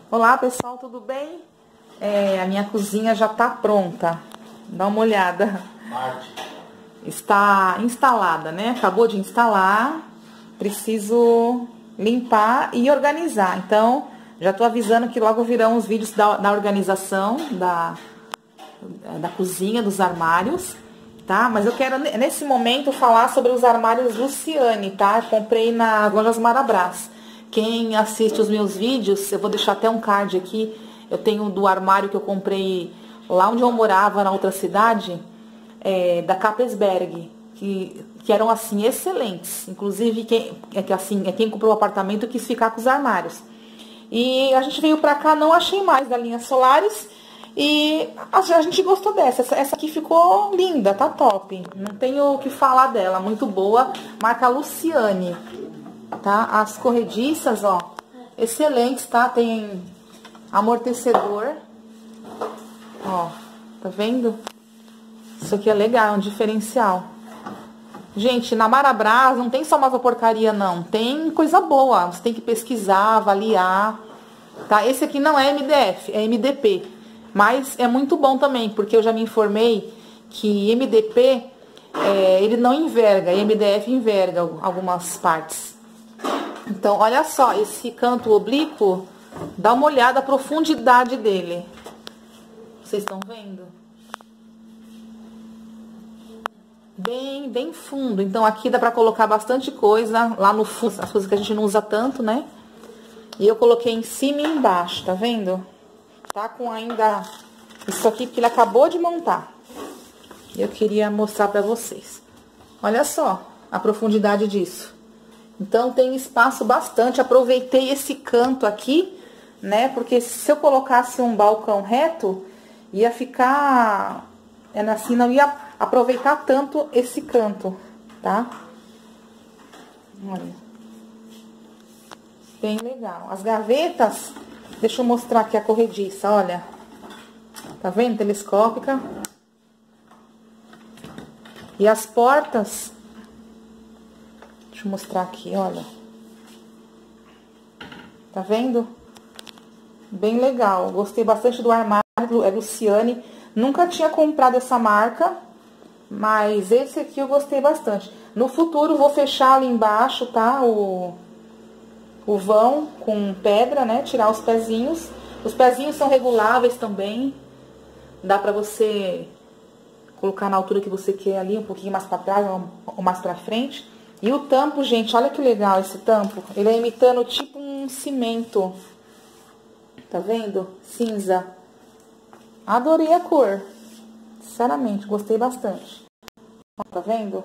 Olá pessoal, tudo bem? A minha cozinha já tá pronta. Dá uma olhada. Está instalada, né? Acabou de instalar. Preciso limpar e organizar. Então, já tô avisando que logo virão os vídeos da organização da cozinha, dos armários, tá? Mas eu quero, nesse momento, falar sobre os armários Luciane, tá? Eu comprei nas lojas Marabras. Quem assiste os meus vídeos, eu vou deixar até um card aqui. Eu tenho do armário que eu comprei lá onde eu morava, na outra cidade, da Capesberg, que eram, assim, excelentes. Inclusive, quem comprou o apartamento quis ficar com os armários. E a gente veio pra cá, não achei mais da linha Solaris. E a gente gostou dessa. Essa aqui ficou linda, tá top. Não tenho o que falar dela, muito boa. Marca Luciane, tá? As corrediças, ó, excelentes, tá? Tem amortecedor. Ó, tá vendo? Isso aqui é legal, é um diferencial. Gente, na Marabras não tem só uma porcaria, não. Tem coisa boa. Você tem que pesquisar, avaliar, tá? Esse aqui não é MDF, é MDP. Mas é muito bom também, porque eu já me informei que MDP, ele não enverga, e MDF enverga algumas partes. Então, olha só, esse canto oblíquo, dá uma olhada a profundidade dele. Vocês estão vendo? Bem fundo. Então, aqui dá pra colocar bastante coisa, lá no fundo, as coisas que a gente não usa tanto, né? E eu coloquei em cima e embaixo, tá vendo? Tá com ainda isso aqui que ele acabou de montar. Eu queria mostrar pra vocês. Olha só a profundidade disso. Então tem espaço bastante. Aproveitei esse canto aqui, né? Porque se eu colocasse um balcão reto, ia ficar assim, não ia aproveitar tanto esse canto, tá? Olha. Bem legal. As gavetas, deixa eu mostrar aqui a corrediça, olha. Tá vendo? Telescópica. E as portas, deixa eu mostrar aqui, olha. Tá vendo? Bem legal. Gostei bastante do armário, é Luciane. Nunca tinha comprado essa marca, mas esse aqui eu gostei bastante. No futuro vou fechar ali embaixo, tá? O vão com pedra, né? Tirar os pezinhos. Os pezinhos são reguláveis também. Dá pra você colocar na altura que você quer ali, um pouquinho mais pra trás ou mais pra frente. E o tampo, gente, olha que legal esse tampo. Ele é imitando tipo um cimento. Tá vendo? Cinza. Adorei a cor. Sinceramente, gostei bastante. Tá vendo?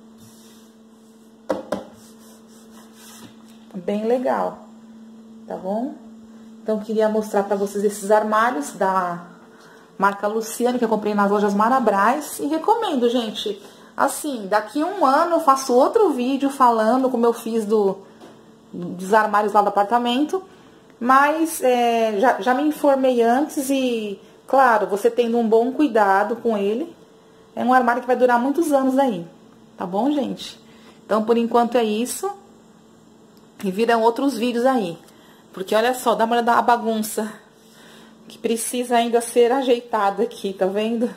Bem legal, tá bom? Então, queria mostrar pra vocês esses armários da marca Luciane, que eu comprei nas lojas Marabras. E recomendo, gente. Assim, daqui a um ano eu faço outro vídeo falando como eu fiz dos armários lá do apartamento. Mas, já me informei antes e, claro, você tendo um bom cuidado com ele, é um armário que vai durar muitos anos aí. Tá bom, gente? Então, por enquanto é isso. E virão outros vídeos aí. Porque olha só, dá uma olhada na bagunça. Que precisa ainda ser ajeitado aqui, tá vendo?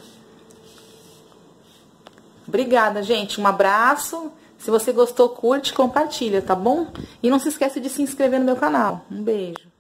Obrigada, gente. Um abraço. Se você gostou, curte, compartilha, tá bom? E não se esquece de se inscrever no meu canal. Um beijo.